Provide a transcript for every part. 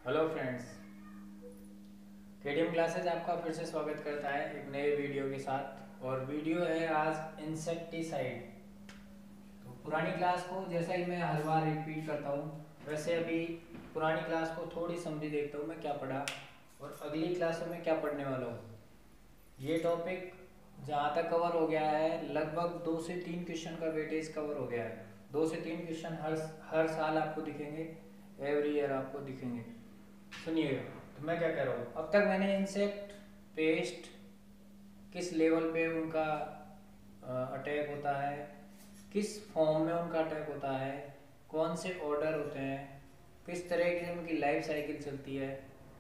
Hello friends, KDM classes आपका फिर से स्वागत करता है एक नए वीडियो के साथ। और वीडियो है आज इंसेक्टिसाइड। तो पुरानी क्लास को जैसा ही मैं हर बार रिपीट करता हूँ, वैसे अभी पुरानी क्लास को थोड़ी समझी देखता हूँ मैं क्या पढ़ा और अगली क्लासों में क्या पढ़ने वाला हूँ। ये टॉपिक जहाँ तक कवर हो गया है, लगभग 2 से 3 क्वेश्चन का वेटेज कवर हो गया है। 2 से 3 क्वेश्चन हर साल आपको दिखेंगे, एवरी ईयर आपको दिखेंगे। सुनिएगा, तो मैं क्या कह रहा हूँ, अब तक मैंने इंसेक्ट, पेस्ट, किस लेवल पे उनका अटैक होता है, किस फॉर्म में उनका अटैक होता है, कौन से ऑर्डर होते हैं, किस तरह की उनकी लाइफ साइकिल चलती है,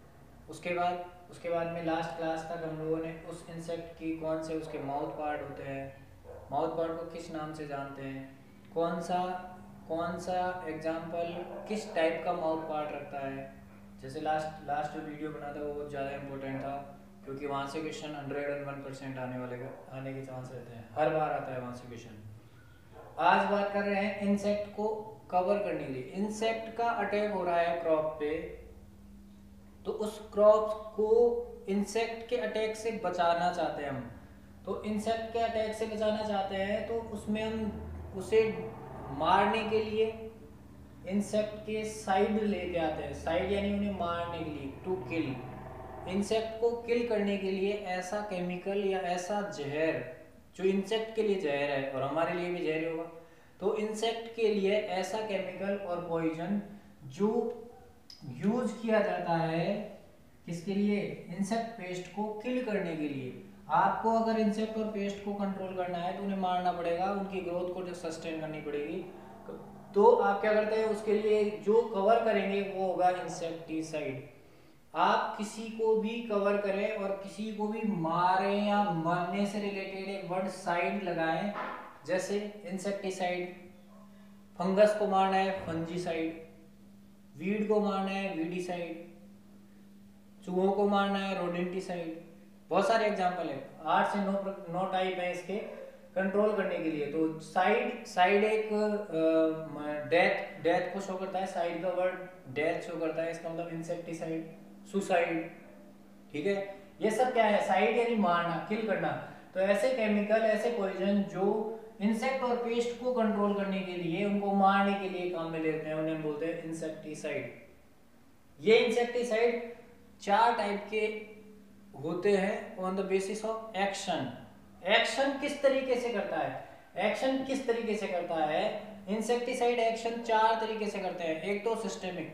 उसके बाद में लास्ट क्लास तक हम लोगों ने उस इंसेक्ट की कौन से उसके माउथ पार्ट होते हैं, माउथ पार्ट को किस नाम से जानते हैं, कौन सा एग्जाम्पल किस टाइप का माउथ पार्ट रखता है। जैसे लास्ट जो वीडियो बना था वो बहुत ज़्यादा इंपॉर्टेंट था, क्योंकि वहाँ से क्वेश्चन 101% आने के चांस रहते हैं, हर बार आता है वहाँ से क्वेश्चन। आज बात कर रहे हैं इंसेक्ट को कवर करने के लिए। इंसेक्ट का अटैक हो रहा है क्रॉप पे, तो उस क्रॉप को इंसेक्ट के अटैक से बचाना चाहते हैं हम। तो इंसेक्ट के अटैक से बचाना चाहते हैं तो उसमें हम उसे मारने के लिए इंसेक्ट के साइड लेके आते हैं। साइड यानी उन्हें मारने के लिए, टू किल। इंसेक्ट को किल करने के लिए ऐसा केमिकल या ऐसा जहर जो इंसेक्ट के लिए जहर है और हमारे लिए भी जहर होगा, तो इंसेक्ट के लिए ऐसा केमिकल और पॉइजन जो यूज किया जाता है किसके लिए, इंसेक्ट पेस्ट को किल करने के लिए। आपको अगर इंसेक्ट और पेस्ट को कंट्रोल करना है तो उन्हें मारना पड़ेगा, उनकी ग्रोथ को सस्टेन करनी पड़ेगी। तो आप क्या करते हैं, उसके लिए जो कवर करेंगे वो होगा इंसेक्टिसाइड। आप किसी को भी कवर करें और किसी को भी मारें या मरने से रिलेटेड एक वर्ड साइड लगाएं, जैसे इंसेक्टिसाइड। फंगस को मारना है फंजीसाइड, वीड को मारना है वीडीसाइड, चूहों को मारना है रोडेंटिसाइड। बहुत सारे एग्जाम्पल है, 8 से 9 टाइप है इसके कंट्रोल करने के लिए। तो साइड एक डेथ को शो करता है, साइड का वर्ड डेथ शो करता है, इसका मतलब इंसेक्टिसाइड, सुसाइड। ठीक है, ये सब क्या है, साइड यानी मारना, किल करना। तो ऐसे केमिकल, ऐसे पॉइजन जो इंसेक्ट और पेस्ट को कंट्रोल करने के लिए, उनको मारने के लिए काम में लेते हैं, उन्हें बोलते हैं इंसेक्टिसाइड। ये इंसेक्टिसाइड 4 टाइप के होते हैं on the basis of action. Action किस तरीके से करता है, एक्शन किस तरीके से करता है, इंसेक्टिसाइड एक्शन 4 तरीके से करते हैं। एक तो सिस्टेमिक,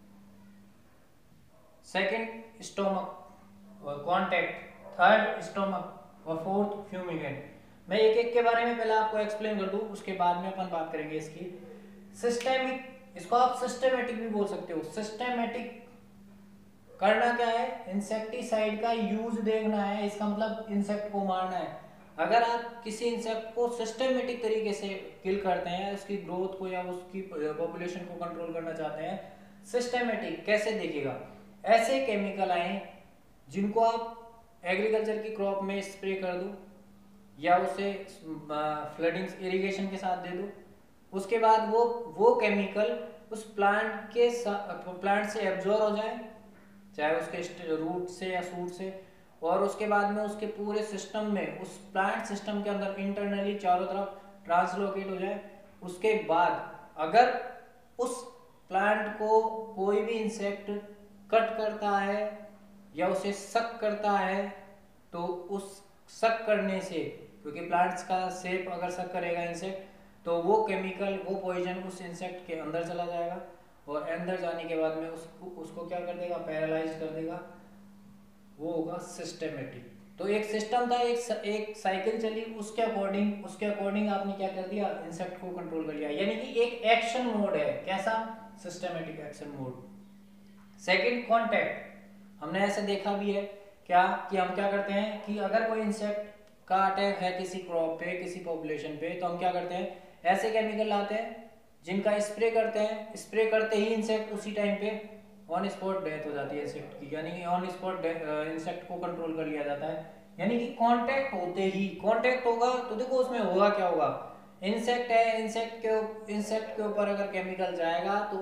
सेकंड स्टोमक और कांटेक्ट, थर्ड स्टोमक और फोर्थ फ्यूमिगेंट। मैं एक एक के बारे में पहले आपको एक्सप्लेन कर दूं, उसके बाद में अपन बात करेंगे इसकी। सिस्टेमिक, इसको आप सिस्टेमेटिक भी बोल सकते हो। सिस्टेमेटिक करना क्या है, इंसेक्टिसाइड का यूज देखना है, इसका मतलब इंसेक्ट को मारना है। अगर आप किसी इंसेक्ट को सिस्टेमेटिक तरीके से किल करते हैं, उसकी ग्रोथ को या उसकी पॉपुलेशन को कंट्रोल करना चाहते हैं, सिस्टेमेटिक कैसे देखिएगा, ऐसे केमिकल आए जिनको आप एग्रीकल्चर की क्रॉप में स्प्रे कर दो या उसे फ्लडिंग इरिगेशन के साथ दे दो। उसके बाद वो केमिकल उस प्लांट से एब्जॉर्ब हो जाए, चाहे उसके रूट से या शूट से, और उसके बाद में उसके पूरे सिस्टम में, उस प्लांट सिस्टम के अंदर इंटरनली चारों तरफ ट्रांसलोकेट हो जाए। उसके बाद अगर उस प्लांट को कोई भी इंसेक्ट कट करता है या उसे सक करता है, तो उस सक करने से, क्योंकि प्लांट्स का सेप अगर सक करेगा इंसेक्ट, तो वो केमिकल, वो पॉइजन उस इंसेक्ट के अंदर चला जाएगा और अंदर जाने के बाद में उसको क्या कर देगा, पैरालाइज कर देगा। वो होगा सिस्टेमेटिक। तो एक सिस्टम था, एक साइकिल चली, उसके अकॉर्डिंग आपने क्या कर दिया, इंसेक्ट को कंट्रोल कर लिया, यानी कि एक एक्शन मोड है। कैसा, systematic action mode. Second, contact. हमने ऐसे देखा भी है क्या कि हम क्या करते हैं कि अगर कोई इंसेक्ट का अटैक है किसी क्रॉप पे, किसी पॉपुलेशन पे, तो हम क्या करते हैं, ऐसे केमिकल लाते हैं जिनका स्प्रे करते हैं, स्प्रे करते ही इंसेक्ट उसी टाइम पे ऑन स्पॉट डेथ हो जाती है इंसेक्ट की, यानी कि ऑन स्पॉट इंसेक्ट को कंट्रोल कर लिया जाता है। यानी कि कांटेक्ट होते ही, कांटेक्ट होगा तो देखो उसमें होगा क्या होगा, इंसेक्ट है, इंसेक्ट के ऊपर अगर केमिकल जाएगा तो उस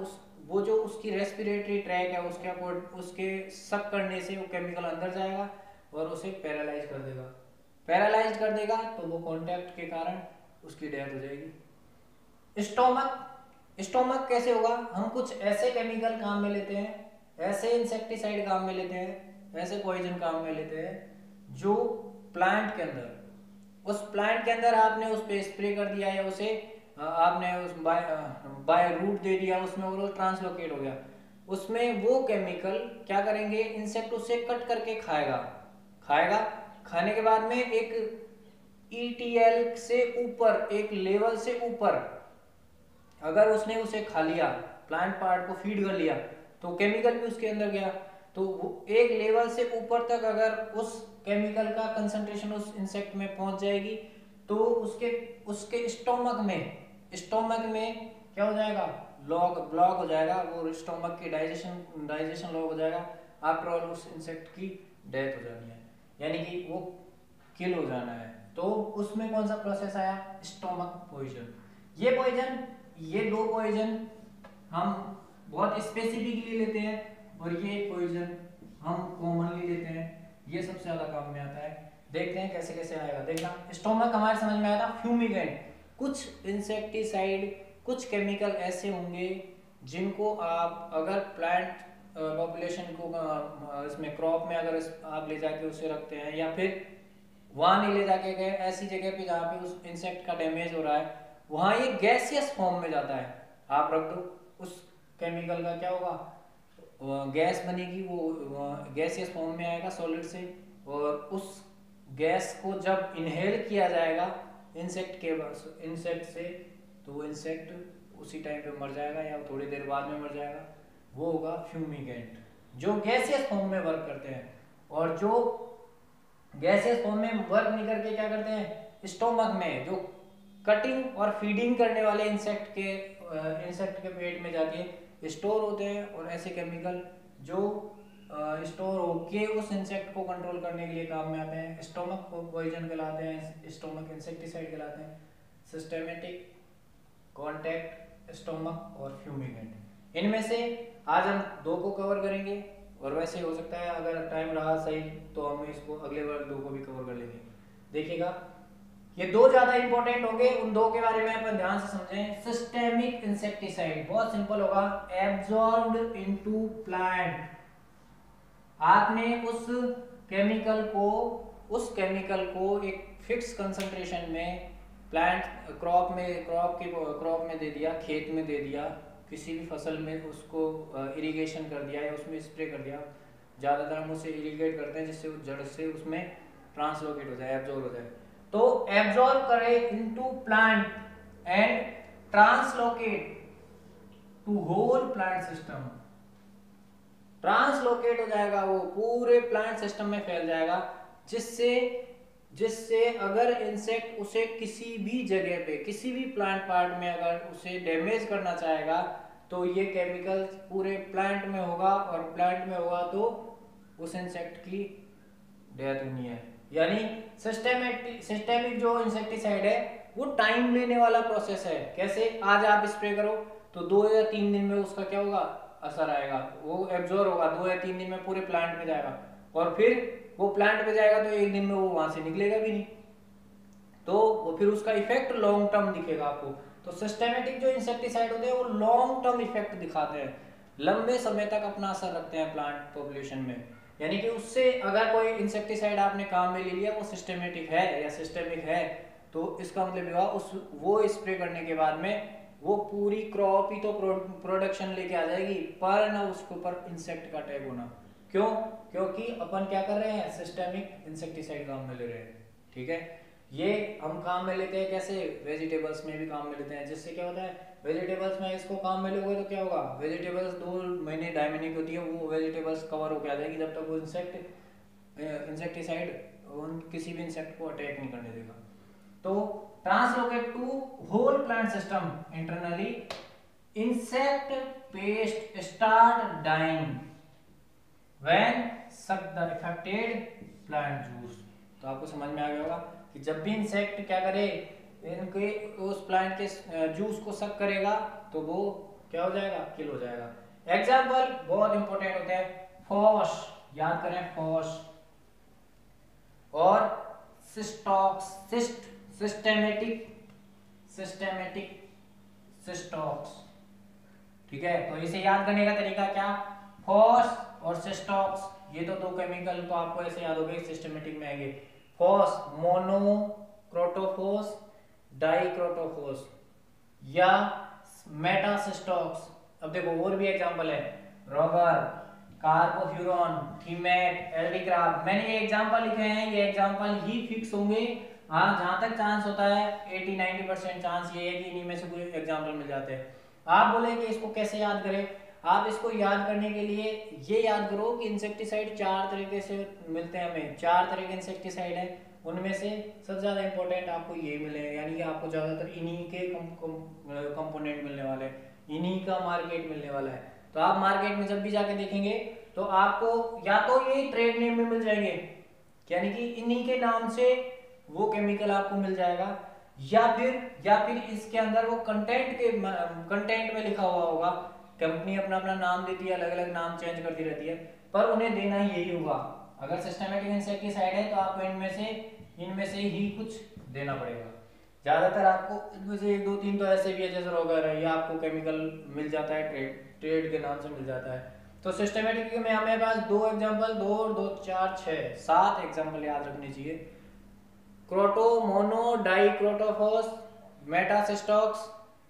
वो जो उसकी रेस्पिरेटरी ट्रैक है उसके सक करने से वो केमिकल अंदर जाएगा और उसे पैरालाइज कर देगा। पैरालाइज कर देगा तो वो कांटेक्ट के कारण उसकी डेथ हो जाएगी। स्टोमक कैसे होगा? हम कुछ ऐसे केमिकल काम में लेते हैं, ऐसे इंसेक्टिसाइड काम में लेते हैं, ऐसे पॉइजन काम में लेते हैं जो प्लांट के अंदर, उस प्लांट के अंदर आपने उस पे स्प्रे कर दिया या उसे आपने उस बाय रूट दे दिया उसमें और वो ट्रांसलोकेट हो गया, उसमें वो केमिकल क्या करेंगे, इंसेक्ट उसे कट करके खाएगा। खाने के बाद में एक ETL से ऊपर, एक लेवल से ऊपर अगर उसने उसे खा लिया, प्लांट पार्ट को फीड कर लिया, तो केमिकल भी उसके अंदर गया। तो एक लेवल से ऊपर तक अगर उस केमिकल का कंसंट्रेशन उस इंसेक्ट में पहुंच जाएगी तो उसके स्टोमक में क्या हो जाएगा, ब्लॉक हो जाएगा, वो स्टोमक की डाइजेशन लॉक हो जाएगा। आफ्टर ऑल उस इंसेक्ट की डेथ हो जानी है, यानी कि वो किल हो जाना है। तो उसमें कौन सा प्रोसेस आया, स्टोमक पॉइजन। ये दो पॉइजन हम बहुत स्पेसिफिकली लेते हैं और ये पॉइजन हम कॉमनली लेते हैं, ये सबसे ज्यादा काम में आता है। देखते हैं कैसे कैसे आएगा। देखना, स्टोमक हमारे समझ में आया था, फ्यूमिगेंट, कुछ इंसेक्टिसाइड, कुछ केमिकल ऐसे होंगे जिनको आप अगर प्लांट पॉपुलेशन को इसमें क्रॉप में अगर आप ले जाके उसे रखते हैं या फिर वहां नहीं ले जाके गए, ऐसी जगह पे जहाँ पे उस इंसेक्ट का डैमेज हो रहा है वहां ये गैसियस फॉर्म में जाता है, आप रख दो, उस केमिकल का क्या होगा, गैस बनेगी, वो गैसियस फॉर्म में आएगा सॉलिड से, और उस गैस को जब इनहेल किया जाएगा इंसेक्ट से तो वो इंसेक्ट उसी टाइम पे मर जाएगा या थोड़ी देर बाद में मर जाएगा। वो होगा फ्यूमिगेंट जो गैसियस फॉर्म में वर्क करते हैं। और जो गैसियस फॉर्म में वर्क नहीं करके क्या करते हैं, स्टोमक में जो कटिंग और फीडिंग करने वाले इंसेक्ट के पेट में जाके स्टोर होते हैं, और ऐसे केमिकल जो स्टोर होके उस इंसेक्ट को कंट्रोल करने के लिए काम में आते हैं, स्टोमक पॉइजन कहलाते हैं, स्टोमक इंसेक्टिसाइड कहलाते हैं। सिस्टेमेटिक, कॉन्टैक्ट, स्टोमक और फ्यूमिगेंट, इनमें से आज हम दो को कवर करेंगे, और वैसे हो सकता है अगर टाइम रहा सही तो हम इसको अगले बार दो को भी कवर कर लेंगे। देखिएगा, ये दो ज्यादा इंपॉर्टेंट होंगे, उन दो के बारे में अपन ध्यान से समझें। सिस्टेमिक इंसेक्टिसाइड बहुत सिंपल होगा, एब्जॉर्ब्ड इनटू प्लांट। आपने उस केमिकल को एक फिक्स कंसंट्रेशन में प्लांट क्रॉप में दे दिया, खेत में दे दिया, किसी भी फसल में उसको इरिगेशन कर दिया या उसमें स्प्रे कर दिया। ज़्यादातर हम उसे इरिगेट करते हैं जिससे वो जड़ से उसमें ट्रांसलोकेट हो जाए, एब्जॉर्ब हो जाए। तो एब्जॉर्ब करे into plant and translocate to whole plant system. Translocate हो जाएगा, वो पूरे प्लांट सिस्टम में फैल जाएगा, जिससे अगर इंसेक्ट उसे किसी भी जगह पे, किसी भी प्लांट पार्ट में अगर उसे डैमेज करना चाहेगा तो ये केमिकल पूरे प्लांट में होगा, और प्लांट में होगा तो उस इंसेक्ट की डेथ होनी है। यानी सिस्टेमिक जो इंसेक्टिसाइड है वो टाइम लेने वाला प्रोसेस है। कैसे, आज आप स्प्रे करो तो 2 या 3 दिन में उसका क्या होगा, असर आएगा, वो एब्जॉर्ब होगा, 2 या 3 दिन में पूरे प्लांट में जाएगा, और फिर वो प्लांट पे जाएगा तो 1 दिन में वो वहां से निकलेगा भी नहीं, तो वो फिर उसका इफेक्ट लॉन्ग टर्म दिखेगा आपको। तो सिस्टेमेटिक जो इंसेक्टिसाइड होते हैं वो लॉन्ग टर्म इफेक्ट दिखाते हैं, लंबे समय तक अपना असर रखते हैं प्लांट पॉपुलेशन में। यानी कि उससे अगर कोई इंसेक्टिसाइड आपने काम में ले लिया, वो सिस्टेमेटिक है या सिस्टेमिक है, तो इसका मतलब वो स्प्रे करने के बाद में वो पूरी क्रॉप ही तो प्रोडक्शन लेके आ जाएगी, पर ना उसके ऊपर इंसेक्ट का अटैक होना। क्यों? क्योंकि अपन क्या कर रहे हैं, सिस्टेमिक इंसेक्टिसाइड काम में ले रहे हैं। ठीक है, ये हम काम में लेते हैं कैसे, वेजिटेबल्स में भी काम में लेते हैं, जिससे क्या होता है, वेजिटेबल्स में इसको काम में लोगे तो क्या होगा, वेजिटेबल्स 2 महीने 2.5 महीने की होती है, वो वेजिटेबल्स कवर होकर आ जाएगी जब तक वो इंसेक्टिसाइड किसी भी इंसेक्ट को अटैक नहीं करने देगा। तो translocate to whole plant system internally, insect pest start dying when suck the affected plant juice. तो आपको समझ में आ गया होगा कि जब भी इंसेक्ट क्या करे, इनके उस प्लांट के जूस को सक करेगा तो वो क्या हो जाएगा, किल हो जाएगा। एग्जाम्पल बहुत इंपॉर्टेंट होते हैं, फॉस, याद करें फॉस, और सिस्टॉक्स, सिस्टेमेटिक सिस्टॉक्स। ठीक है, तो इसे याद करने का तरीका क्या, फॉस और सिस्टॉक्स, ये तो दो केमिकल तो आपको ऐसे याद हो गए, सिस्टेमेटिक में आएंगे। फॉस मोनोक्रोटोफॉस डाइक्रोटोफॉस या मेटासिस्टॉक्स। अब देखो और भी एग्जांपल है, रोगर, कार्बोफ्यूरॉन, थीमेट, एल्डिग्राफ। मैंने ये एग्जांपल लिखे हैं, ये एग्जांपल ही फिक्स होंगे। हाँ, जहां तक चांस होता है 80-90% चांस ये है कि इन्हीं में से कोई एग्जांपल मिल जाते हैं। आप बोले कि इसको कैसे याद करें, आप इसको याद करने के लिए ये याद करो कि इंसेक्टिसाइड 4 तरीके से मिलते हैं हमें, 4 तरह के इंसेक्टिसाइड हैं, उनमें से सबसे ज्यादा इंपॉर्टेंट आपको ये मिले, यानी कि आपको ज्यादातर इन्हीं के कंपोनेंट मिलने वाले हैं, इन्हीं का मार्केट मिलने वाला है। तो आप मार्केट में जब भी जाके देखेंगे तो आपको या तो ये ट्रेड नेम में मिल जाएंगे, यानी कि इन्हीं के नाम से वो केमिकल आपको मिल जाएगा, या फिर इसके अंदर वो कंटेंट में लिखा हुआ होगा। कंपनी अपना अपना नाम देती है, अलग अलग नाम चेंज करती रहती है, पर उन्हें देना ही यही होगा। अगर सिस्टेमेटिक इंसेक्टिसाइड है तो आपको इनमें से ही कुछ देना पड़ेगा। ज्यादातर आपको इनमें से 1 2 3 तो ऐसे भी है, जैसे रोगर है, या आपको केमिकल मिल जाता है ट्रेड के नाम से मिल जाता है। तो सिस्टेमेटिक में हमें पास 2 एग्जांपल, 2 और 2 4 6 7 एग्जांपल याद रखने चाहिए। क्रोटो मोनो dicrotophos, Metasystox,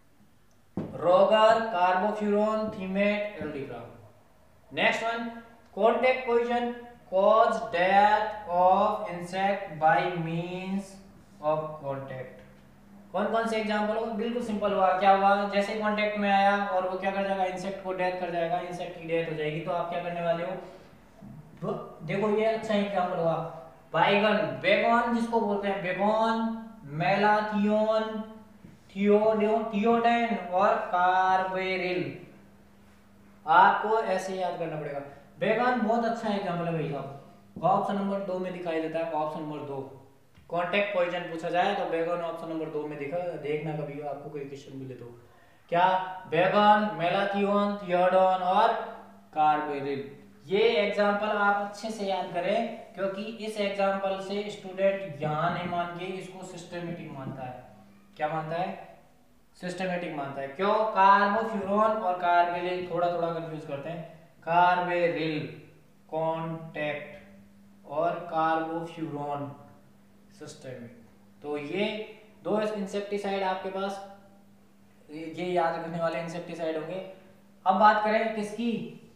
Rogor, carbofuran, Thimet, एल्डिग्राफ। Next one, contact poison cause death of insect by means of contact. कौन कौन से एग्जांपल हो, बिल्कुल सिंपल हुआ, क्या हुआ, जैसे कांटेक्ट में आया और वो क्या कर जाएगा, इंसेक्ट को डेथ कर जाएगा, इंसेक्ट की डेथ हो जाएगी, तो आप क्या करने वाले हो, तो देखो ये अच्छा एग्जांपल हुआ, बैगन, बेगोन जिसको बोलते हैं, बेगोन, मेलाथियोन, थियोडेन और कार्बेरिल। आपको ऐसे याद करना पड़ेगा। बेगन बहुत अच्छा एग्जांपल है भाई साहब, ऑप्शन नंबर 2 में दिखाई देता है, ऑप्शन नंबर 2। कॉन्टैक्ट पॉइजन पूछा जाए तो बेगन ऑप्शन नंबर 2 में दिखा, देखना कभी आपको कोई क्वेश्चन मिले तो। क्या, बेगन, मेलाथियोन, थियोडोन और कार्बेरिल। ये एग्जांपल आप अच्छे से याद करें, क्योंकि इस एग्जांपल से स्टूडेंट यहां नहीं मान के इसको सिस्टेमेटिक मानता है। क्या मानता है, सिस्टेमेटिक मानता है। क्यों, कार्बोफ्यूरॉन और कार्बेरिल थोड़ा थोड़ा कंफ्यूज करते हैं, कार्बेरिल कॉन्टैक्ट और कार्बोफ्यूरॉन सिस्टेमिक। तो ये 2 इंसेक्टिसाइड आपके पास, ये याद रखने वाले इंसेक्टिसाइड होंगे। अब बात करें किसकी,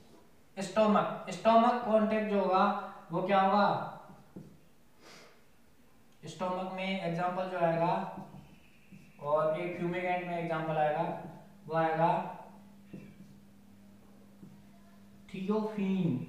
स्टोमक कॉन्टैक्ट जो होगा वो क्या होगा, स्टोमक में एग्जांपल जो आएगा और एक फ्यूमिगेंट में एग्जांपल आएगा, वो आएगा थियोफीन,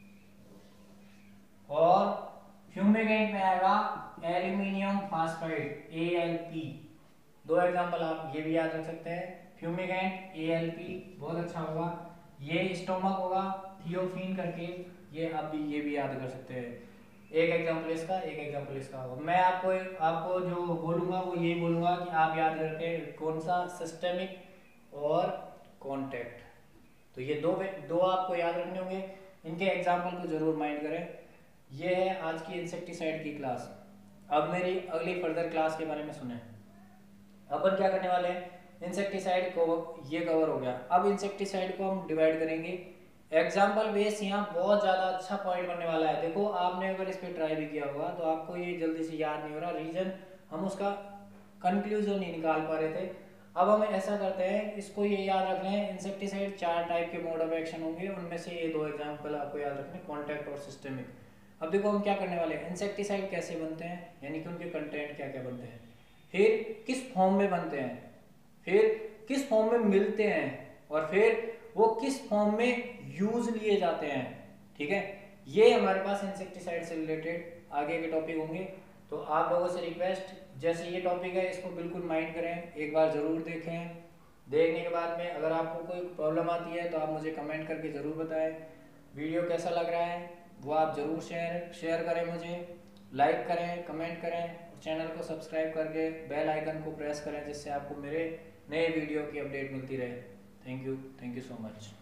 और फ्यूमिगेंट में आएगा एल्यूमिनियम फास्फाइड ALP। 2 एग्जांपल आप ये भी याद रख सकते हैं, फ्यूमिगेंट ALP बहुत अच्छा होगा, ये स्टोमक होगा थियोफीन करके, ये आप भी ये भी याद कर सकते हैं। एक एग्जांपल इसका, एक एग्जांपल इसका होगा। मैं आपको जो बोलूंगा वो यही बोलूंगा कि आप याद रखें कौन सा, सिस्टेमिक और कॉन्टैक्ट। तो ये दो आपको याद रखने होंगे, इनके एग्जाम्पल को जरूर माइंड करें। ये है आज की इंसेक्टिसाइड की क्लास। अब मेरी अगली फर्दर क्लास के बारे में सुने। अपन क्या करने वाले हैं, इंसेक्टिसाइड को ये कवर हो गया, अब इंसेक्टिसाइड को हम डिवाइड करेंगे। एग्जाम्पल बेस यहाँ बहुत ज़्यादा अच्छा पॉइंट बनने वाला है। देखो आपने अगर इस पर ट्राई भी किया होगा तो आपको ये जल्दी से याद नहीं हो रहा, रीजन हम उसका कंक्लूजन नहीं निकाल पा रहे थे। अब हम ऐसा करते हैं, इसको ये याद रख लें, इंसेक्टिसाइड 4 टाइप के मोड ऑफ एक्शन होंगे, उनमें से ये 2 एग्जाम्पल आपको याद रखने, कॉन्टैक्ट और सिस्टेमिक। अब देखो हम क्या करने वाले हैं, इंसेक्टिसाइड कैसे बनते हैं, यानी कि उनके कंटेंट क्या क्या बनते हैं, फिर किस फॉर्म में बनते हैं, फिर किस फॉर्म में मिलते हैं, और फिर वो किस फॉर्म में यूज लिए जाते हैं। ठीक है, ये हमारे पास इंसेक्टिसाइड से रिलेटेड आगे के टॉपिक होंगे। तो आप लोगों से रिक्वेस्ट, जैसे ये टॉपिक है इसको बिल्कुल माइंड करें, एक बार जरूर देखें। देखने के बाद में अगर आपको कोई प्रॉब्लम आती है तो आप मुझे कमेंट करके ज़रूर बताएं। वीडियो कैसा लग रहा है वो आप ज़रूर शेयर करें, मुझे लाइक करें, कमेंट करें, और चैनल को सब्सक्राइब करके बेल आइकन को प्रेस करें, जिससे आपको मेरे नए वीडियो की अपडेट मिलती रहे। Thank you so much.